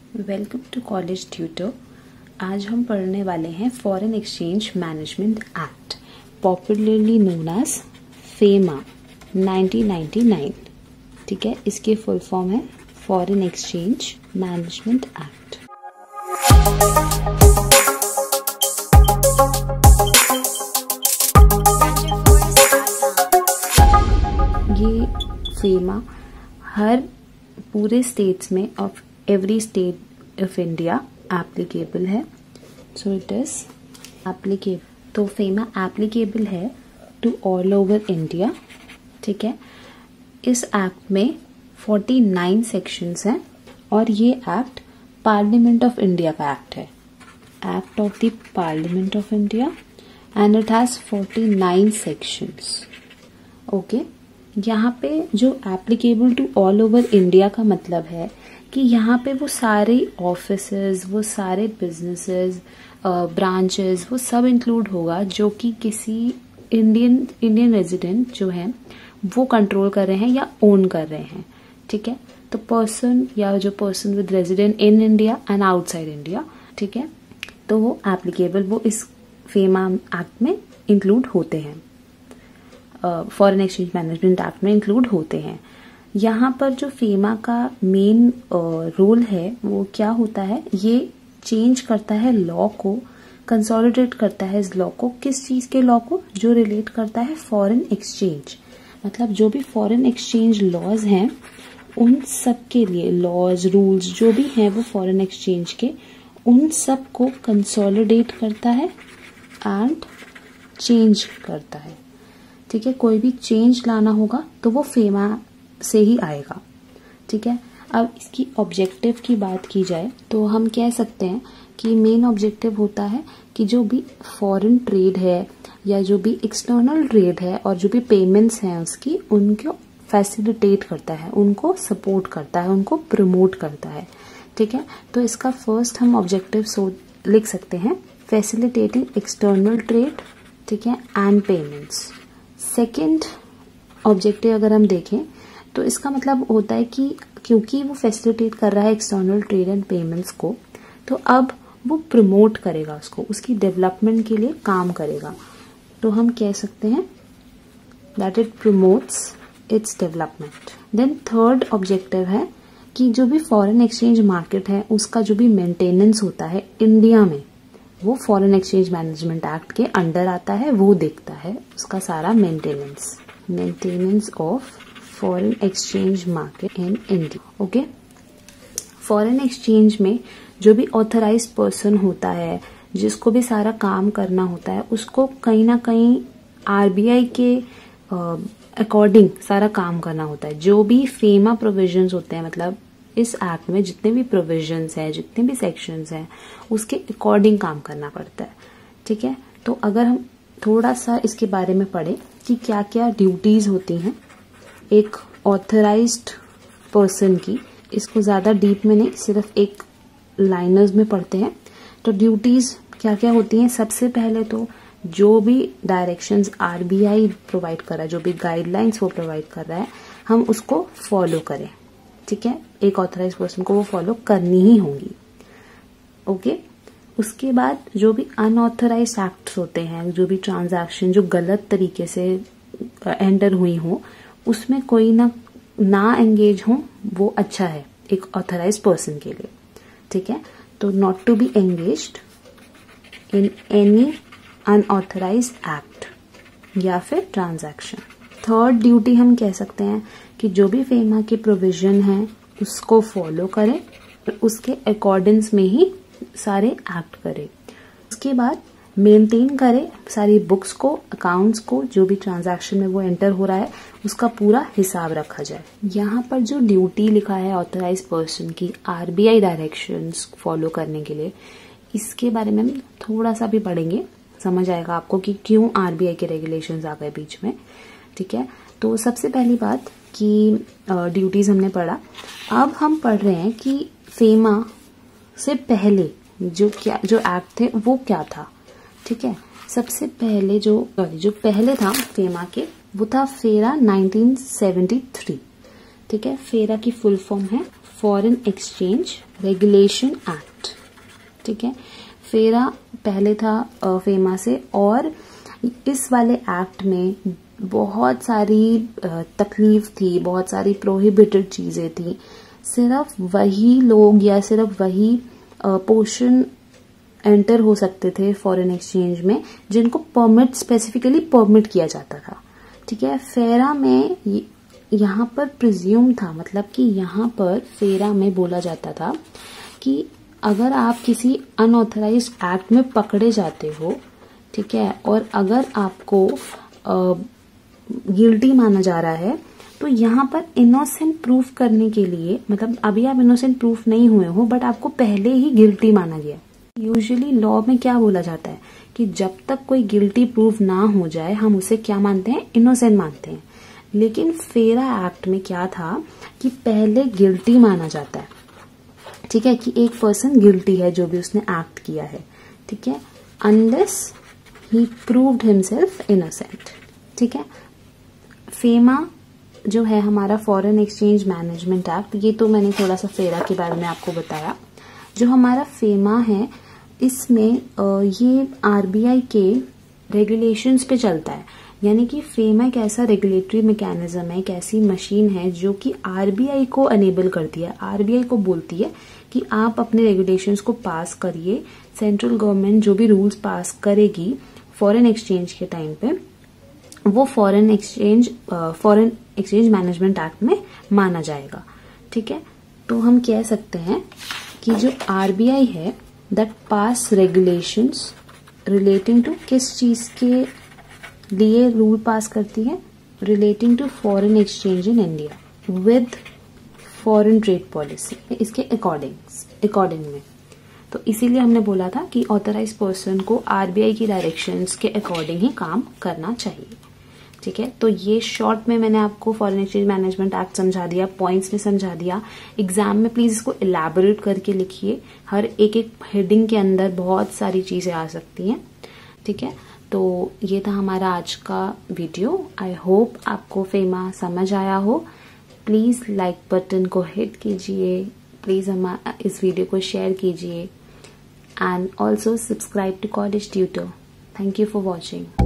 Welcome to college tutor. आज हम पढ़ने वाले हैं foreign exchange management act, popularly known as FEMA 1999। ठीक है, इसके फुल फॉर्म है फॉरेन एक्सचेंज मैनेजमेंट एक्ट। ये फेमा हर पूरे स्टेट्स में of every state of India applicable है। सो इट इज एप्लीकेबल, तो फेमा एप्लीकेबल है टू ऑल ओवर इंडिया। ठीक है, इस एक्ट में 49 सेक्शंस हैं और ये एक्ट पार्लियामेंट ऑफ इंडिया का एक्ट है, act of the parliament of India, and it has 49 sections. Okay, यहाँ पे जो applicable to all over India का मतलब है कि यहाँ पे वो सारे ऑफिसेज, वो सारे बिजनेसेस, ब्रांचेस, वो सब इंक्लूड होगा जो कि किसी इंडियन रेजिडेंट जो है वो कंट्रोल कर रहे हैं या ओन कर रहे हैं। ठीक है, तो पर्सन या जो person with resident in India and outside India, ठीक है, तो वो एप्लीकेबल, वो इस फेमा एक्ट में इंक्लूड होते हैं, फॉरेन एक्सचेंज मैनेजमेंट एक्ट में इंक्लूड होते हैं। यहाँ पर जो फेमा का मेन रोल है वो क्या होता है, ये चेंज करता है लॉ को, कंसोलिडेट करता है इस लॉ को। किस चीज के लॉ को? जो रिलेट करता है फॉरेन एक्सचेंज, मतलब जो भी फॉरेन एक्सचेंज लॉज हैं उन सब के लिए, लॉज रूल्स जो भी हैं वो फॉरेन एक्सचेंज के, उन सब को कंसोलिडेट करता है एंड चेंज करता है। ठीक है, कोई भी चेंज लाना होगा तो वो फेमा से ही आएगा। ठीक है, अब इसकी ऑब्जेक्टिव की बात की जाए तो हम कह सकते हैं कि मेन ऑब्जेक्टिव होता है कि जो भी फॉरेन ट्रेड है या जो भी एक्सटर्नल ट्रेड है और जो भी पेमेंट्स हैं उसकी, उनको फैसिलिटेट करता है, उनको सपोर्ट करता है, उनको प्रमोट करता है। ठीक है, तो इसका फर्स्ट हम ऑब्जेक्टिव लिख सकते हैं, फैसिलिटेटिंग एक्सटर्नल ट्रेड, ठीक है, एंड पेमेंट्स। सेकेंड ऑब्जेक्टिव अगर हम देखें तो इसका मतलब होता है कि क्योंकि वो फैसिलिटेट कर रहा है एक्सटर्नल ट्रेड एंड पेमेंट्स को, तो अब वो प्रमोट करेगा उसको, उसकी डेवलपमेंट के लिए काम करेगा। तो हम कह सकते हैं that it promotes its development. Then third objective है कि जो भी फॉरेन एक्सचेंज मार्केट है उसका जो भी मेंटेनेंस होता है इंडिया में, वो फॉरेन एक्सचेंज मैनेजमेंट एक्ट के अंडर आता है, वो देखता है उसका सारा maintenance of foreign exchange market in India. Okay, foreign exchange में जो भी ऑथराइज पर्सन होता है, जिसको भी सारा काम करना होता है, उसको कहीं ना कहीं आरबीआई के अकॉर्डिंग सारा काम करना होता है। जो भी फेमा प्रोविजंस होते हैं, मतलब इस एक्ट में जितने भी प्रोविजंस हैं, जितने भी सेक्शंस हैं, उसके अकॉर्डिंग काम करना पड़ता है। ठीक है, तो अगर हम थोड़ा सा इसके बारे में पढ़ें कि क्या क्या ड्यूटीज होती हैं एक ऑथराइज्ड पर्सन की, इसको ज्यादा डीप में नहीं, सिर्फ एक लाइनर्स में पढ़ते हैं। तो ड्यूटीज क्या क्या होती हैं? सबसे पहले तो जो भी डायरेक्शंस आरबीआई प्रोवाइड कर रहा है, जो भी गाइडलाइंस वो प्रोवाइड कर रहा है, हम उसको फॉलो करें। ठीक है, एक ऑथराइज पर्सन को वो फॉलो करनी ही होंगी। ओके, उसके बाद जो भी अनऑथराइज एक्ट्स होते हैं, जो भी ट्रांजैक्शन जो गलत तरीके से एंटर हुई हो, उसमें कोई ना एंगेज हो, वो अच्छा है एक ऑथराइज पर्सन के लिए। ठीक है, तो not to be engaged in any unauthorise act या फिर ट्रांजैक्शन। थर्ड ड्यूटी हम कह सकते हैं कि जो भी फेमा के प्रोविजन है उसको फॉलो करें और उसके अकॉर्डेंस में ही सारे एक्ट करें। उसके बाद मेंटेन करे सारी बुक्स को, अकाउंट्स को, जो भी ट्रांजैक्शन में वो एंटर हो रहा है उसका पूरा हिसाब रखा जाए। यहाँ पर जो ड्यूटी लिखा है ऑथराइज पर्सन की आरबीआई डायरेक्शंस फॉलो करने के लिए, इसके बारे में हम थोड़ा सा भी पढ़ेंगे, समझ आएगा आपको कि क्यों आरबीआई के रेगुलेशंस आ गए बीच में। ठीक है, तो सबसे पहली बात कि ड्यूटीज हमने पढ़ा। अब हम पढ़ रहे हैं कि फेमा से पहले जो एक्ट थे वो क्या था। ठीक है, सबसे पहले जो पहले था फेमा के, वो था फेरा 1973। ठीक है, फेरा की फुल फॉर्म है फॉरेन एक्सचेंज रेगुलेशन एक्ट। ठीक है, फेरा पहले था फेमा से, और इस वाले एक्ट में बहुत सारी तकलीफ थी, बहुत सारी प्रोहिबिटेड चीजें थी। सिर्फ वही लोग या सिर्फ वही पोर्शन एंटर हो सकते थे फॉरेन एक्सचेंज में जिनको परमिट, स्पेसिफिकली परमिट किया जाता था। ठीक है, फेरा में यहाँ पर प्रिज्यूम था, मतलब कि यहाँ पर फेरा में बोला जाता था कि अगर आप किसी अनऑथराइज्ड एक्ट में पकड़े जाते हो, ठीक है, और अगर आपको गिल्टी माना जा रहा है, तो यहाँ पर इनोसेंट प्रूफ करने के लिए, मतलब अभी आप इनोसेंट प्रूफ नहीं हुए हो बट आपको पहले ही गिल्टी माना गया। यूजुअली लॉ में क्या बोला जाता है कि जब तक कोई गिल्टी प्रूफ ना हो जाए हम उसे क्या मानते हैं, इनोसेंट मानते हैं। लेकिन फेरा एक्ट में क्या था कि पहले गिल्टी माना जाता है। ठीक है, कि एक पर्सन गिल्टी है जो भी उसने एक्ट किया है। ठीक है, unless he proved himself innocent. ठीक है, फेमा जो है हमारा फॉरेन एक्सचेंज मैनेजमेंट एक्ट, ये तो मैंने थोड़ा सा फेरा के बारे में आपको बताया। जो हमारा फेमा है इसमें ये आरबीआई के रेगुलेशंस पे चलता है, यानी कि फेमा एक ऐसा रेगुलेटरी मैकेनिज्म है, एक ऐसी मशीन है जो कि आरबीआई को अनेबल करती है, आरबीआई को बोलती है कि आप अपने रेगुलेशंस को पास करिए। सेंट्रल गवर्नमेंट जो भी रूल्स पास करेगी फॉरेन एक्सचेंज के टाइम पे, वो फॉरेन एक्सचेंज मैनेजमेंट एक्ट में माना जाएगा। ठीक है, तो हम कह सकते हैं कि जो आरबीआई है that pass regulations relating to किस चीज के लिए रूल पास करती है, relating to foreign exchange in India with foreign trade policy, इसके अकॉर्डिंग में। तो इसीलिए हमने बोला था कि ऑथराइज पर्सन को आरबीआई की डायरेक्शंस के अकॉर्डिंग ही काम करना चाहिए। ठीक है, तो ये शॉर्ट में मैंने आपको फॉरेन एक्सचेंज मैनेजमेंट एक्ट समझा दिया, पॉइंट्स में समझा दिया। एग्जाम में प्लीज इसको इलैबोरेट करके लिखिए, हर एक एक हेडिंग के अंदर बहुत सारी चीजें आ सकती हैं। ठीक है, तो ये था हमारा आज का वीडियो। आई होप आपको फेमा समझ आया हो। प्लीज लाइक बटन को हिट कीजिए, प्लीज हमारा इस वीडियो को शेयर कीजिए, and also subscribe to college tutor. Thank you for watching.